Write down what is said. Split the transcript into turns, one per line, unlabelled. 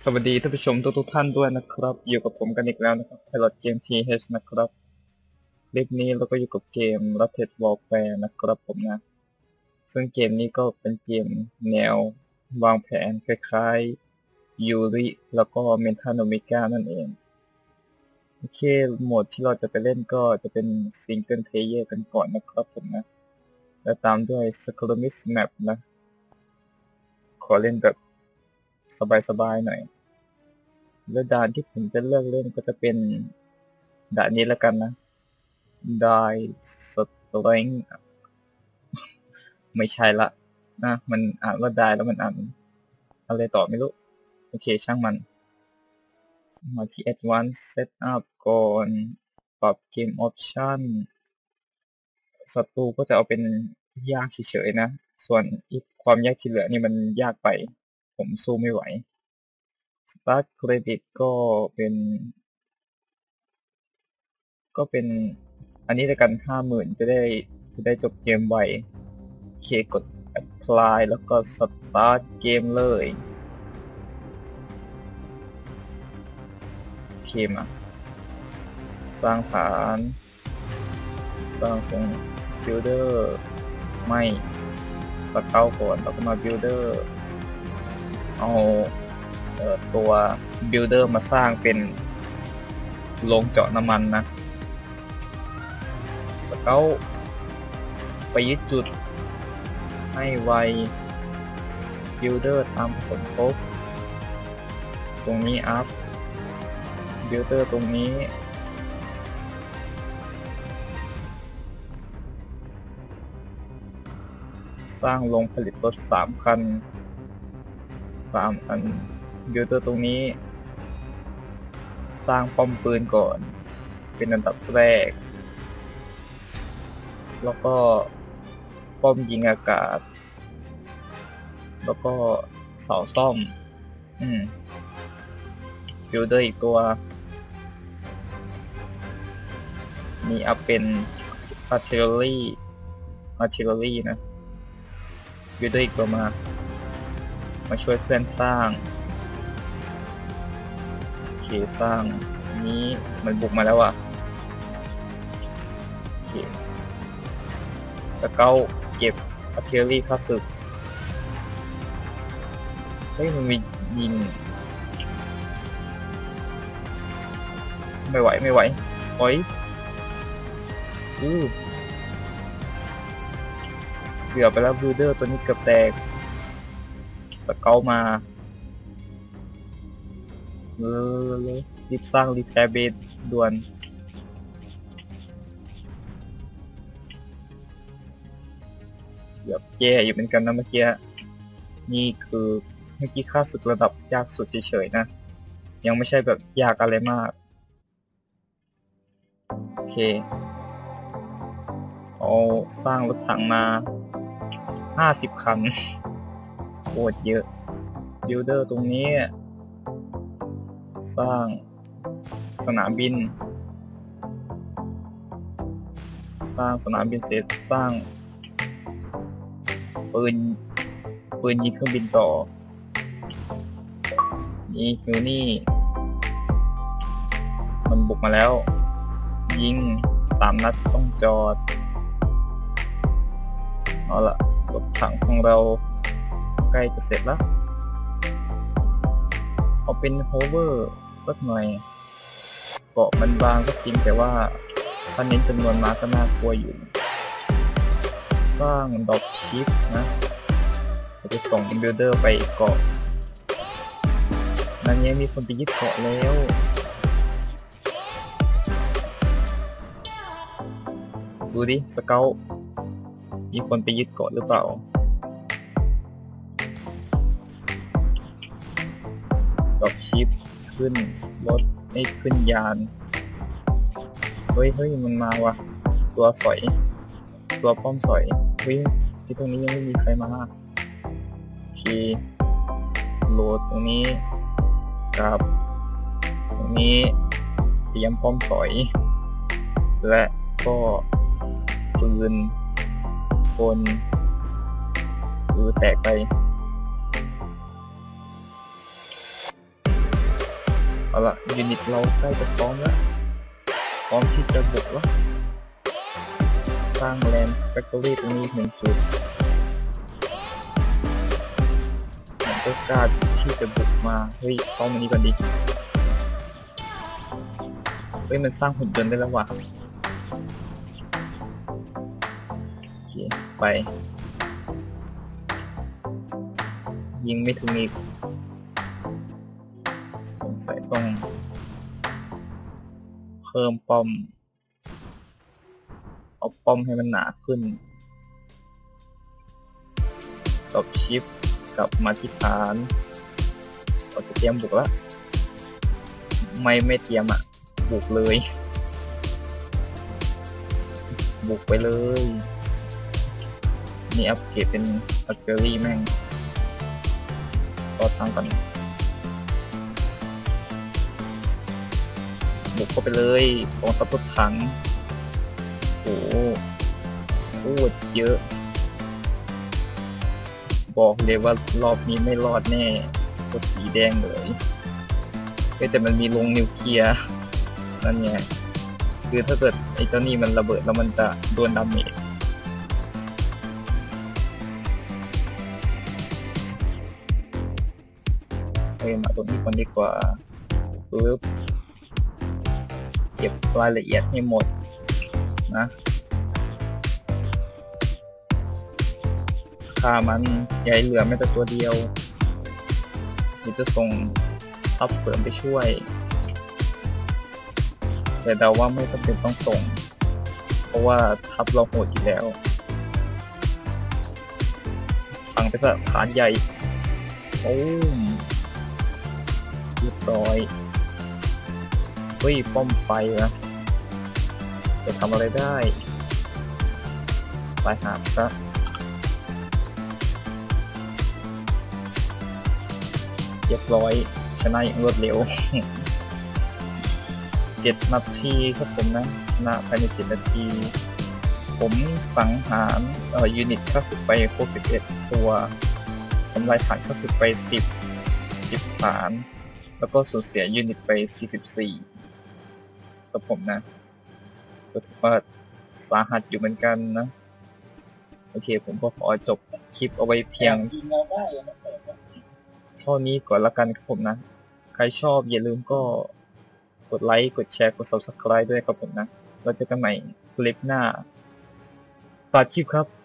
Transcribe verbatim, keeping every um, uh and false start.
สวัสดีท่านผู้ชมทุกทุกท่านด้วยนะครับอยู่กับผมกันอีกแล้วนะครับ Pilot Game ที เอช นะครับคลิปนี้เราก็อยู่กับเกม Rocket Warfare นะครับผมนะซึ่งเกมนี้ก็เป็นเกมแนววางแผนคล้ายๆยูริแล้วก็เมนทาโนมิก้านั่นเองโอเคโหมดที่เราจะไปเล่นก็จะเป็นซิงเกิลเพลเยอร์กันก่อนนะครับผมนะแล้วตามด้วย Skirmish Map นะขอเล่นแบบสบายๆหน่อยแล้วด่านที่ผมจะเลือกเล่นก็จะเป็นด่านนี้แล้วกันนะ Die Strength ไม่ใช่ละนะมันอ่านว่า Die แล้วมันอ่านอะไรต่อไม่รู้โอเคช่างมันมาที่ Advanced Setup ก่อนปรับเกม Option ศัตรูก็จะเอาเป็นยากเฉยๆนะส่วนอีกความยากที่เหลือนี่มันยากไปผมสู้ไม่ไหว Start Credit ก็เป็นก็เป็นอันนี้ด้วยกันห้าหมื่นจะได้จะได้จบเกมไวโอเคกด apply แล้วก็ start เกมเลยโอเคมาสร้างฐานสร้างตรง builder ไม่สเกลก่อนแล้วก็มา builder เอาเอ่อตัว builder มาสร้างเป็นโรงเจาะน้ำมันนะสเกลไปยึดจุดให้ไว builder ตามผสมทบตรงนี้ up builder ตรงนี้สร้างโรงผลิตรถสามคันสามอัน builder ตรงนี้สร้างป้อมปืนก่อนเป็นอันดับแรกแล้วก็ป้อมยิงอากาศแล้วก็เสาซ่อมอืม builder อีกตัวมีอัพเป็น artillery artillery นะ builder อีกตัวมามาช่วยเพื่อนสร้างโอเคสร้างนี้มันบุกมาแล้วอ่ะโอเคสเกลเก็บ artillery ค่าศึกเฮ้ยมันมียิงไม่ไหวไม่ไหวโอ้ยอู้เกือบไปแล้วบูเดอร์ตัวนี้เกือบแตกสเกลมาเออเลยรีบสร้างรีแพร์เบสด่วนเกือบแย่อยู่เหมือนกันนะเมื่อกี้นี่คือเมื่อกี้ค่าศึกระดับยากสุดเฉยๆนะยังไม่ใช่แบบยากอะไรมากโอเคเอาสร้างรถถังมาห้าสิบคันโคตรเยอะบิลเดอร์ตรงนี้สร้างสนามบินสร้างสนามบินเสร็จสร้างปืนปืนยิงเครื่องบินต่อนี่คือนี่มันบุกมาแล้วยิงสามนัดต้องจอดเอาละรถถังของเราใกล้จะเสร็จแล้วเอาเป็นโฮเวอร์สักหน่อยเกาะมันบางก็จริงแต่ว่าถ้าเน้นจำนวนมาก็น่ากลัวอยู่สร้างดอกชิปนะจะส่งบิลเดอร์ไปเกาะนั่นยังมีคนไปยึดเกาะแล้วดูดิสเกลมีคนไปยึดเกาะหรือเปล่าดอกชิปขึ้นรถไม่ขึ้นยานเฮ้ยเฮ้ยมันมาว่ะตัวสอยตัวป้อมสอยวิ่งที่ตรงนี้ยังไม่มีใครมาโอเคโหลดตรงนี้กับตรงนี้เตรียมป้อมสอยและก็ปืนคนคือแตกไปเอาละยูนิตเราใกล้จะพร้อมแล้วพร้อมที่จะบุกแล้วสร้างแลนด์แฟคทอรี่ตรงนี้หนึ่งจุดมันก็กล้าที่จะบุกมาเฮ้ยซ้อมมันนี้ก่อนดิเฮ้ยมันสร้างหุ่นยนต์ได้แล้วว่ะโอเคไปยิงไม่ถึงอีกสงสัยต้องเพิ่มป้อมเอาป้อมให้มันหนาขึ้นตบชิปกับมาที่ฐานเราจะเตรียมบุกแล้วไม่ไม่เตรียมอ่ะบุกเลยบุกไปเลยนี่อัปเกรดเป็นอัลเทอรี่แม่งก็ตั้งก่อนบุกเข้าไปเลยกองทัพรถถังโอ้โหโคตรเยอะบอกเลยว่ารอบนี้ไม่รอดแน่ตัวสีแดงเลยแต่มันมีลงนิวเคลียร์นั่นไงคือถ้าเกิดไอ้เจ้านี่มันระเบิดแล้วมันจะโดนดาเมจเฮ้ยมาตรงนี้ก่อนดีกว่าปึ๊บเก็บรายละเอียดให้หมดนะฆ่ามันอย่าให้เหลือแม้แต่ตัวเดียวหรือจะส่งทัพเสริมไปช่วยแต่เดาว่าไม่จำเป็นต้องส่งเพราะว่าทัพเราโหดอยู่แล้วพังไปซะฐานใหญ่โอ้เรียบร้อยเฮ้ยป้อมไฟนะจะทำอะไรได้ไปหาซะเรียบร้อยชนะอย่างรวดเร็ว เจ็ดนาทีครับผมนะชนะภายในเจ็ดนาทีผมสังหารเอ่อยูนิตค่าศึกไปหกสิบเอ็ดตัวทำลายฐานค่าศึกไปสิบ สิบฐานแล้วก็สูญเสียยูนิตไปสี่สิบสี่ครับผมนะก็ถือว่าสาหัสอยู่เหมือนกันนะโอเคผมก็ขอจบคลิปเอาไว้เพียงเท่านี้ก่อนละกันครับผมนะใครชอบอย่าลืมก็กดไลค์กดแชร์กด ซับสไครบ์ ด้วยครับผมนะเราเจอกันใหม่คลิปหน้าตัดคลิปครับ